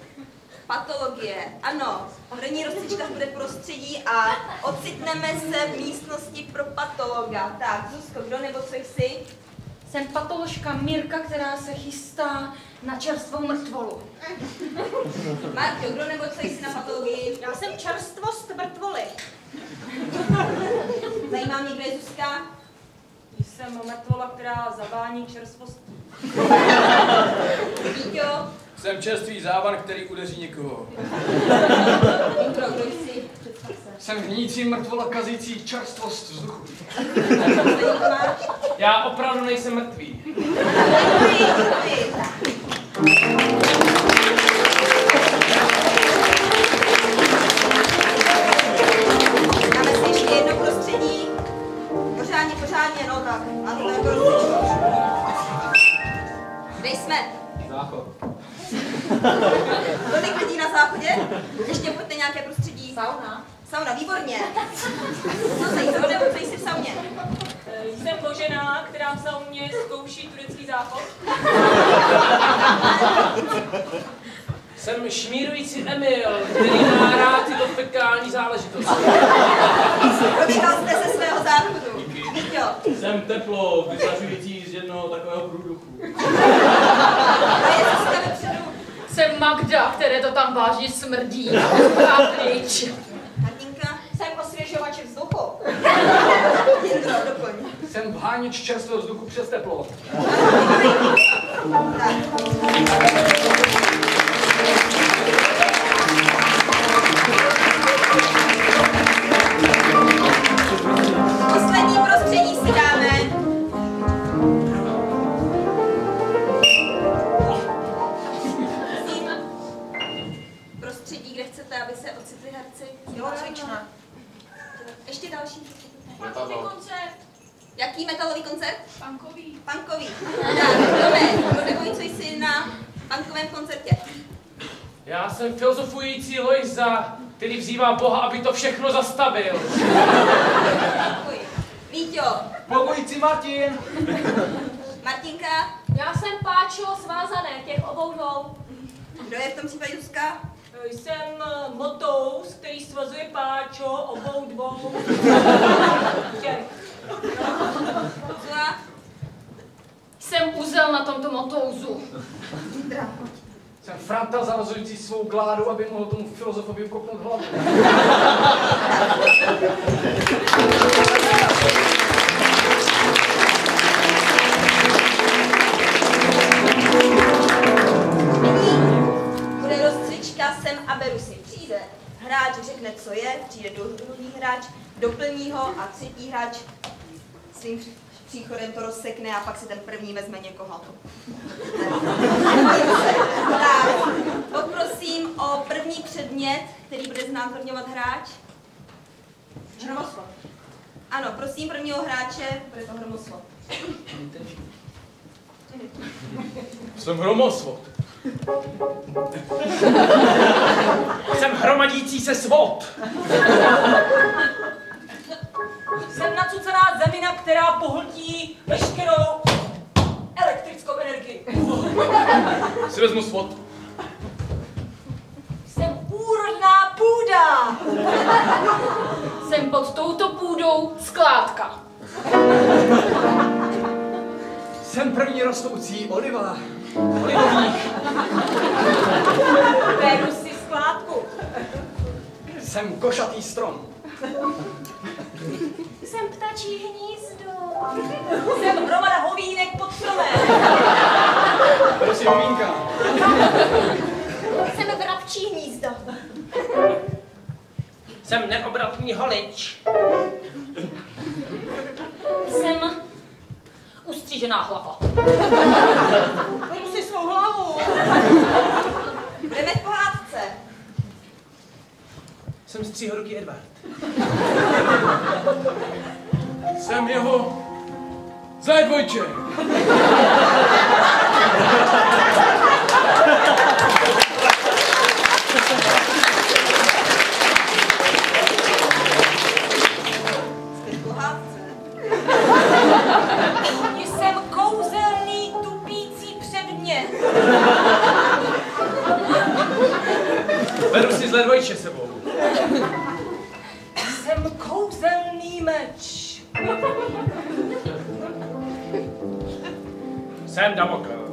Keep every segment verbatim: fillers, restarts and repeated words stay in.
Patologie. Ano, první rozcvička bude prostředí a ocitneme se v místnosti pro patologa. Tak, Zuzko, kdo nebo co jsi? Jsem patoložka Mirka, která se chystá na čerstvou mrtvolu. Marťo, kdo nebo co jsi na patologii? Já jsem čerstvost mrtvoly. Zajímá mě, kdo je Zuzka? Jsem mrtvola, která zavání čerstvostí. Víťo? Jsem čerstvý závan, který udeří někoho. Intro, kdo jsi? Jsem hnící mrtvola kazící čerstvost vzduchu. Já opravdu nejsem mrtvý. Dáme si ještě jedno prostředí. Pořádně, pořádně, no tak. A to je prostředí. Kde jsme? Záchod. Kolik lidí na záchodě? Ještě pojďte nějaké prostředí. Sauna. Sauna, výborně. Co jsi, kdo nebo co jsi v sauně? Jsem Božená, která v sauně zkouší turecký záchod. Jsem šmírující Emil, který má rád tyto fekální záležitosti. Dočkal jste se svého záchodu. Víťo. Jsem teplo, vyzařující z jednoho takového průduchu. A je Zuzka vepředu. Jsem Magda, které to tam vážně smrdí. A pryč. Martinka. Jsem osvěžovač vzduchu. Jindro, doplň. Jsem vháněč čerstvého vzduchu přes teplo. Poslední prostředí si dáme. Prosím. Prostředí, kde chcete, aby se ocitli herci. Tělocvična. Ještě další. Punkový koncert. Jaký metalový koncert? Punkový. Punkový. Tak, Tome, kdo nebo co jsi na punkovém koncertě? Já jsem filozofující Lojza, který vzývá Boha, aby to všechno zastavil. Děkuji. Víťo. Pokojící Martin. Martinka. Já jsem Páčo svázané, těch obou dvou. Kdo je v tom případě Zuzka? Jsem Motous, který svazuje Páčo obou dvou. Těch. Zula. Jsem uzel na tomto motouzu. Jindra. Jsem Franta zavazující svou gládu, aby mohl tomu filozofovi kopnout hlavu. Bude rozcvička Sem a beru si. Přijde hráč, řekne, co je, přijde druhý hráč, doplní ho a třetí hráč svým příchodem to rozsekne a pak si ten první vezme někoho. Tak, poprosím o první předmět, který bude znázorňovat hráč. Hromoslov. Ano, prosím prvního hráče, bude to hromoslov. Jsem hromosvod. Jsem hromadící se svod. Jsem nacucená zemina, která pohltí veškerou elektrickou energii. Si vezmu svod. Jsem úrodná půda. Jsem pod touto půdou skládka. Jsem první rostoucí oliva. Olivových. Beru si skládku. Jsem košatý strom. Jsem ptačí hnízdo. Jsem hromada hovínek pod stromem. Prosím, homínka. Jsem vrabčí hnízdo. Jsem neobratný holič. Jsem ustřížená hlava. Beru si svou hlavu. Budeme v pohádce. Jsem stříhoruký Edward. Jsem jeho zédvojče. Jsme v pohádce. Jsem kouzelný tupící předmět. Beru si zlé dvojče sebou. Jsem kouzelný meč. Jsem Damokl.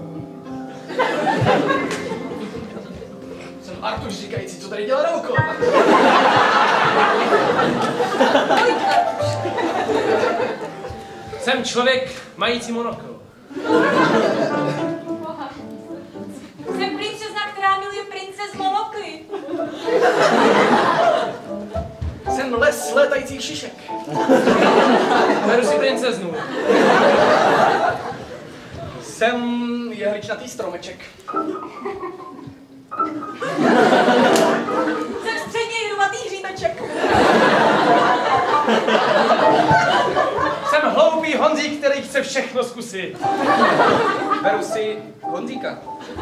Jsem Artuš říkající, co tady dělá naokolo. Jsem člověk mající monokl. Jsem princezna, která miluje prince z monokly. Jsem les létajících šišek. Beru si princeznu. Jsem jehličnatý stromeček. Jsem středně jedovatý hříbeček. Jsem hloupý Honzík, který chce všechno zkusit. Beru si Honzíka.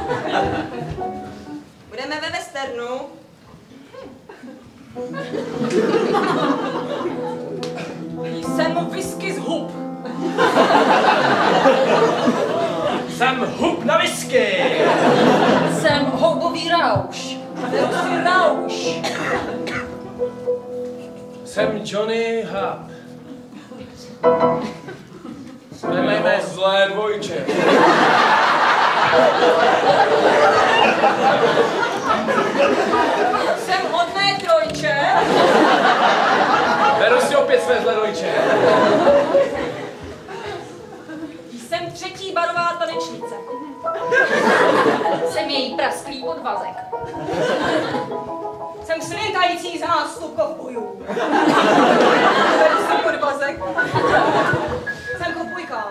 Budeme ve westernu. Jsem whisky z hub. Jsem hub na whisky. Jsem houbový rauš. Beru si rauš. Jsem Johnny Hub. Jsme jeho zlé dvojče. Jsem hodné trojče. Beru si opět své zlé dvojče. Jsem třetí barová tanečnice. Jsem její prasklý podvazek. Jsem slintající zástup kovbojů. Beru si podvazek. Jsem kovbojka.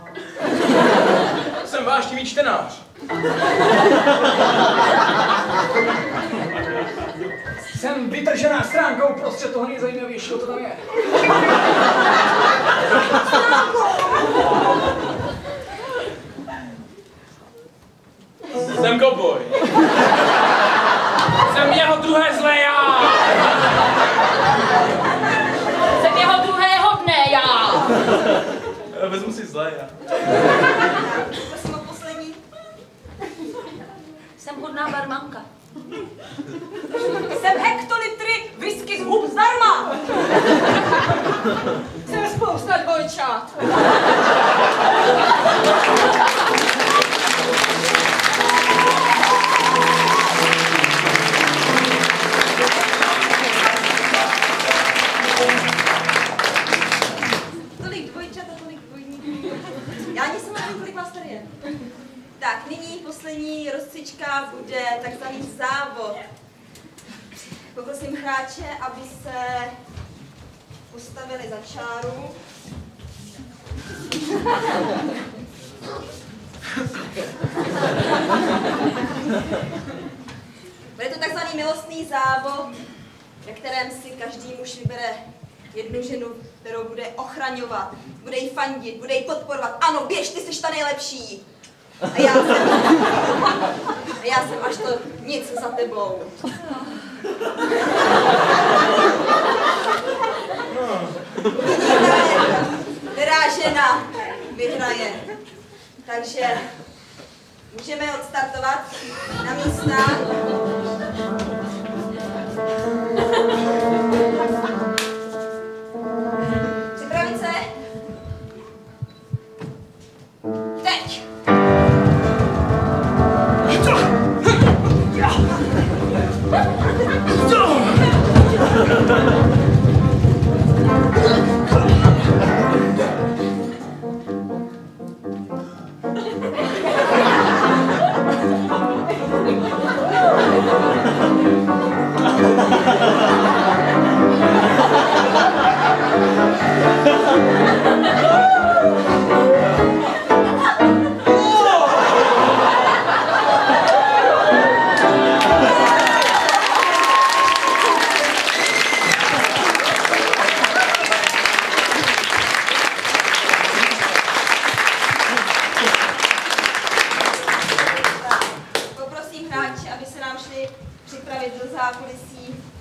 Jsem vášnivý čtenář. Jsem vytržená stránkou prostřed toho nejzajímavějšího, co tam je. Jsem kovboj. Jsem jeho druhé zlé já. Jsem jeho druhé hodné já. Vezmu si zlé já. Prosím o poslední. Jsem hodná barmanka. Jsem hektolitry whisky z hub zdarma. Jsem spousta dvojčat. Tolik dvojčat a tolik dvojníků. Já ani jsem nevím, kolik vás tady je. Tak, nyní poslední rozcvička bude takzvaný závod. Poprosím hráče, aby se postavili za čáru. Bude to takzvaný milostný závod, ve kterém si každý muž vybere jednu ženu, kterou bude ochraňovat, bude jí fandit, bude jí podporovat. Ano, běž, ty jsi ta nejlepší. A já jsem, a já jsem až to nic za tebou. Která žena vyhraje. Takže můžeme odstartovat na místa. Připravit se? Teď! Poprosím hráče, aby se nám šli připravit do zákulisí